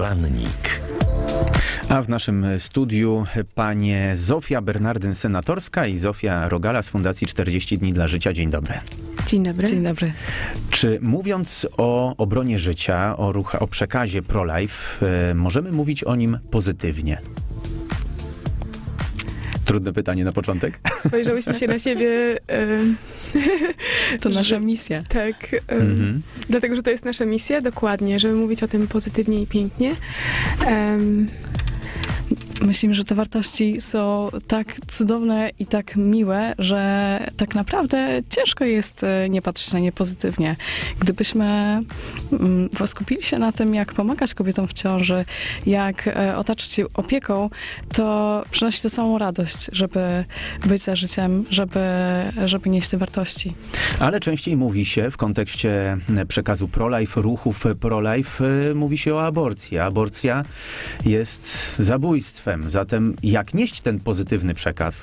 Porannik. A w naszym studiu panie Zofia Bernardyn-Senatorska i Zofia Rogala z Fundacji 40 dni dla życia. Dzień dobry. Dzień dobry. Dzień dobry. Czy mówiąc o obronie życia, o przekazie pro-life, możemy mówić o nim pozytywnie? Trudne pytanie na początek. Spojrzałyśmy się na siebie. To nasza misja. Tak. Dlatego, że to jest nasza misja, dokładnie, żeby mówić o tym pozytywnie i pięknie. Myślimy, że te wartości są tak cudowne i tak miłe, że tak naprawdę ciężko jest nie patrzeć na nie pozytywnie. Gdybyśmy skupili się na tym, jak pomagać kobietom w ciąży, jak otaczać się opieką, to przynosi to samą radość, żeby być za życiem, żeby nieść te wartości. Ale częściej mówi się w kontekście przekazu pro-life, ruchów pro-life, mówi się o aborcji. Aborcja jest zabójstwem. Zatem jak nieść ten pozytywny przekaz?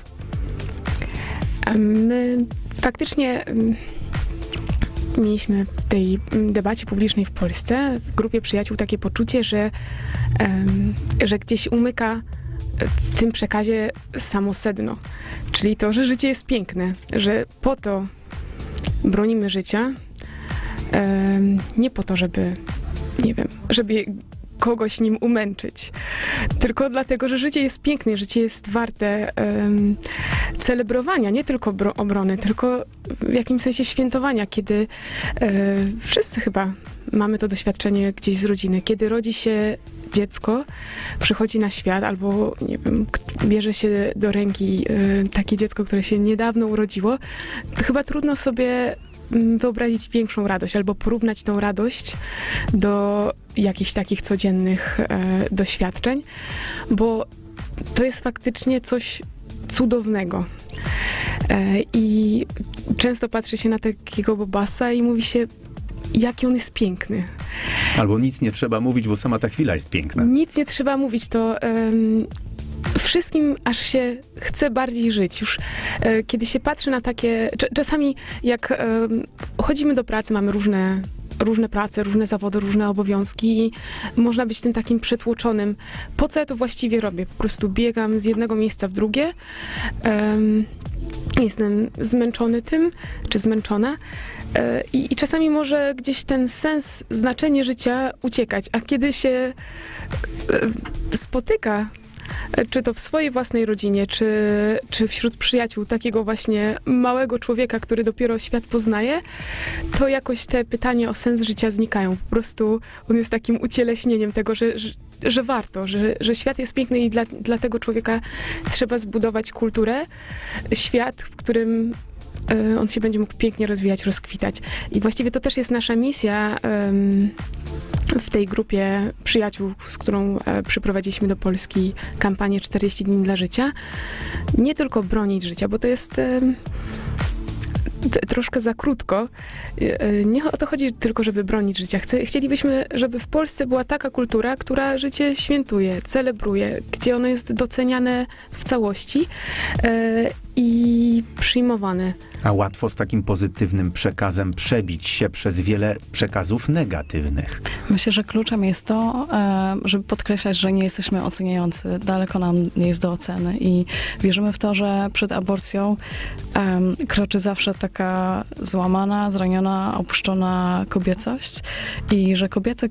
My faktycznie mieliśmy w tej debacie publicznej w Polsce, w grupie przyjaciół, takie poczucie, że gdzieś umyka w tym przekazie samo sedno. Czyli to, że życie jest piękne, że po to bronimy życia, nie po to, żeby, nie wiem, żeby kogoś nim umęczyć. Tylko dlatego, że życie jest piękne, życie jest warte celebrowania, nie tylko obrony, tylko w jakimś sensie świętowania, kiedy wszyscy chyba mamy to doświadczenie gdzieś z rodziny, kiedy rodzi się dziecko, przychodzi na świat, albo nie wiem, bierze się do ręki takie dziecko, które się niedawno urodziło, to chyba trudno sobie wyobrazić większą radość, albo porównać tą radość do jakichś takich codziennych doświadczeń, bo to jest faktycznie coś cudownego. I często patrzy się na takiego Bobasa i mówi się, jaki on jest piękny. Albo nic nie trzeba mówić, bo sama ta chwila jest piękna. Nic nie trzeba mówić, to wszystkim aż się chce bardziej żyć. Już kiedy się patrzy na takie... Czasami jak chodzimy do pracy, mamy różne prace, różne zawody, różne obowiązki i można być tym takim przytłoczonym. Po co ja to właściwie robię? Po prostu biegam z jednego miejsca w drugie. Jestem zmęczony tym, czy zmęczona. I czasami może gdzieś ten sens, znaczenie życia uciekać. A kiedy się spotyka, czy to w swojej własnej rodzinie, czy wśród przyjaciół, takiego właśnie małego człowieka, który dopiero świat poznaje, to jakoś te pytania o sens życia znikają. Po prostu on jest takim ucieleśnieniem tego, że warto, że świat jest piękny i dla tego człowieka trzeba zbudować kulturę, świat, w którym on się będzie mógł pięknie rozwijać, rozkwitać. I właściwie to też jest nasza misja w tej grupie przyjaciół, z którą przyprowadziliśmy do Polski kampanię 40 dni dla życia. Nie tylko bronić życia, bo to jest troszkę za krótko. Nie o to chodzi tylko, żeby bronić życia. Chcielibyśmy, żeby w Polsce była taka kultura, która życie świętuje, celebruje, gdzie ono jest doceniane w całości i przyjmowane. A łatwo z takim pozytywnym przekazem przebić się przez wiele przekazów negatywnych. Myślę, że kluczem jest to, żeby podkreślać, że nie jesteśmy oceniający. Daleko nam nie jest do oceny i wierzymy w to, że przed aborcją kroczy zawsze taka złamana, zraniona, opuszczona kobiecość i że kobiety,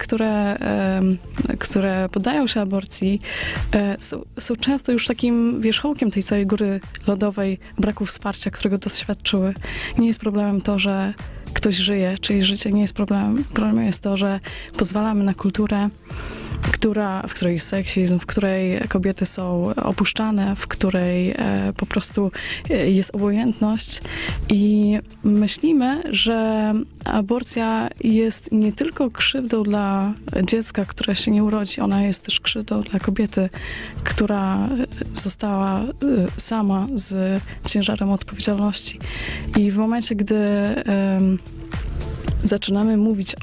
które poddają się aborcji, są często już takim wierzchołkiem tej całej góry lodowej, braku wsparcia, którego doświadczyły. Nie jest problemem to, że ktoś żyje, czyjeś życie nie jest problemem. Problemem jest to, że pozwalamy na kulturę, w której jest seksizm, w której kobiety są opuszczane, w której po prostu jest obojętność i myślimy, że aborcja jest nie tylko krzywdą dla dziecka, które się nie urodzi, ona jest też krzywdą dla kobiety, która została sama z ciężarem odpowiedzialności. I w momencie, gdy zaczynamy mówić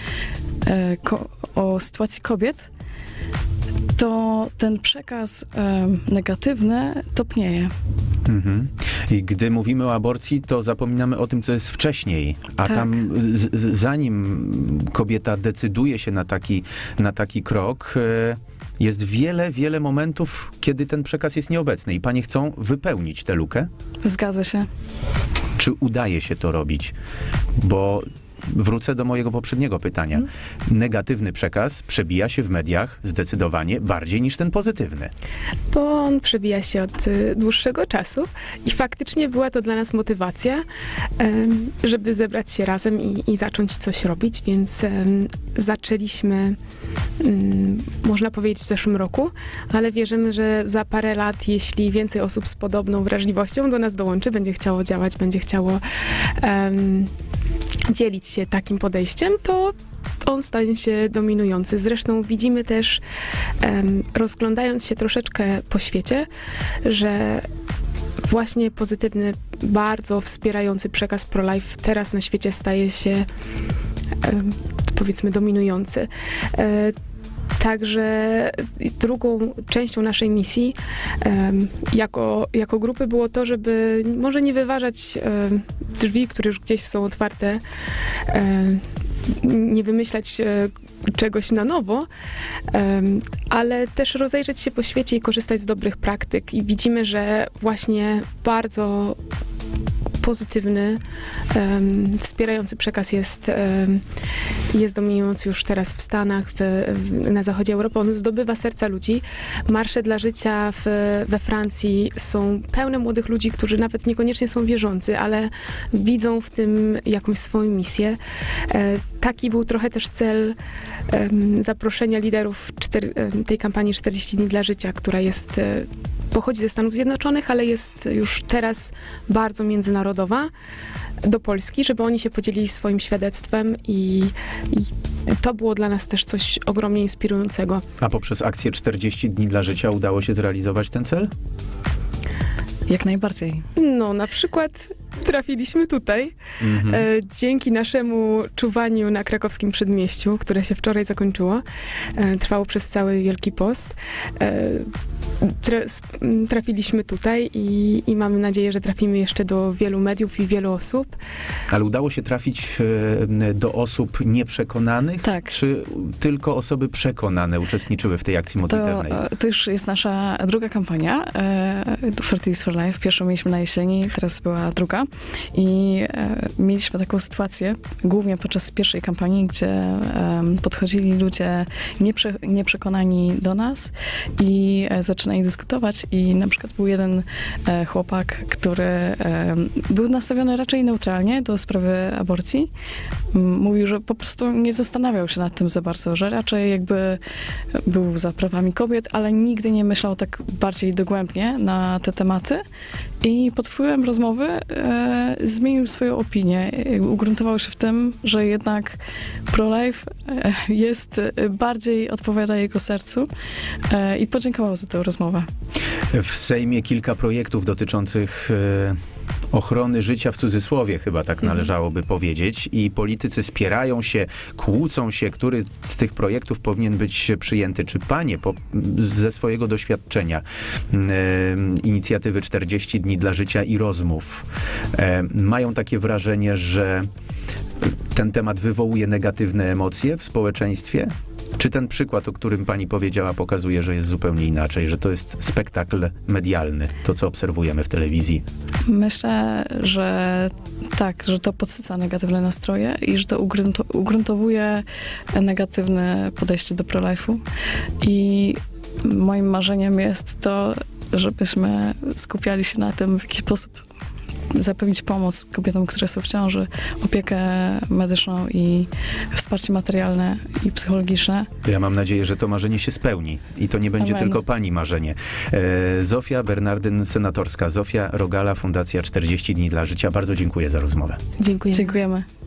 o sytuacji kobiet, to ten przekaz negatywny topnieje. Mhm. I gdy mówimy o aborcji, to zapominamy o tym, co jest wcześniej. A Tak. tam, zanim kobieta decyduje się na taki krok, jest wiele momentów, kiedy ten przekaz jest nieobecny i panie chcą wypełnić tę lukę. Zgadza się. Czy udaje się to robić? Bo wrócę do mojego poprzedniego pytania. Negatywny przekaz przebija się w mediach zdecydowanie bardziej niż ten pozytywny. Bo on przebija się od dłuższego czasu i faktycznie była to dla nas motywacja, żeby zebrać się razem i zacząć coś robić, więc zaczęliśmy, można powiedzieć, w zeszłym roku, ale wierzymy, że za parę lat, jeśli więcej osób z podobną wrażliwością do nas dołączy, będzie chciało działać, będzie chciało dzielić się takim podejściem, to on stanie się dominujący. Zresztą widzimy też, rozglądając się troszeczkę po świecie, że właśnie pozytywny, bardzo wspierający przekaz pro-life teraz na świecie staje się, powiedzmy, dominujący. Także drugą częścią naszej misji jako grupy było to, żeby może nie wyważać drzwi, które już gdzieś są otwarte, nie wymyślać czegoś na nowo, ale też rozejrzeć się po świecie i korzystać z dobrych praktyk. I widzimy, że właśnie bardzo pozytywny, wspierający przekaz jest dominujący już teraz w Stanach, na zachodzie Europy. On zdobywa serca ludzi. Marsze dla życia we Francji są pełne młodych ludzi, którzy nawet niekoniecznie są wierzący, ale widzą w tym jakąś swoją misję. Taki był trochę też cel zaproszenia liderów tej kampanii 40 dni dla życia, która pochodzi ze Stanów Zjednoczonych, ale jest już teraz bardzo międzynarodowa, do Polski, żeby oni się podzielili swoim świadectwem i to było dla nas też coś ogromnie inspirującego. A poprzez akcję 40 dni dla życia udało się zrealizować ten cel? Jak najbardziej. No, na przykład trafiliśmy tutaj dzięki naszemu czuwaniu na krakowskim przedmieściu, które się wczoraj zakończyło. Trwało przez cały Wielki Post. Trafiliśmy tutaj i mamy nadzieję, że trafimy jeszcze do wielu mediów i wielu osób. Ale udało się trafić do osób nieprzekonanych? Tak. Czy tylko osoby przekonane uczestniczyły w tej akcji modlitewnej? To już jest nasza druga kampania Fertility for Life. Pierwszą mieliśmy na jesieni, teraz była druga. I mieliśmy taką sytuację, głównie podczas pierwszej kampanii, gdzie podchodzili ludzie nieprzekonani do nas i zaczynali dyskutować i na przykład był jeden chłopak, który był nastawiony raczej neutralnie do sprawy aborcji. Mówił, że po prostu nie zastanawiał się nad tym za bardzo, że raczej jakby był za prawami kobiet, ale nigdy nie myślał tak bardziej dogłębnie na te tematy i pod wpływem rozmowy zmienił swoją opinię. Ugruntował się w tym, że jednak pro-life odpowiada jego sercu i podziękował za tę rozmowę. W Sejmie kilka projektów dotyczących ochrony życia w cudzysłowie, chyba tak należałoby powiedzieć. I politycy spierają się, kłócą się, który z tych projektów powinien być przyjęty. Czy panie ze swojego doświadczenia inicjatywy 40 dni dla życia i rozmów mają takie wrażenie, że ten temat wywołuje negatywne emocje w społeczeństwie? Czy ten przykład, o którym pani powiedziała, pokazuje, że jest zupełnie inaczej, że to jest spektakl medialny, to co obserwujemy w telewizji? Myślę, że tak, że to podsyca negatywne nastroje i że to ugruntowuje negatywne podejście do pro-life'u. I moim marzeniem jest to, żebyśmy skupiali się na tym, w jaki sposób zapewnić pomoc kobietom, które są w ciąży, opiekę medyczną i wsparcie materialne i psychologiczne. Ja mam nadzieję, że to marzenie się spełni i to nie będzie Amen. tylko pani marzenie. Zofia Bernardyn, senatorska. Zofia Rogala, Fundacja 40 dni dla życia. Bardzo dziękuję za rozmowę. Dziękuję. Dziękujemy.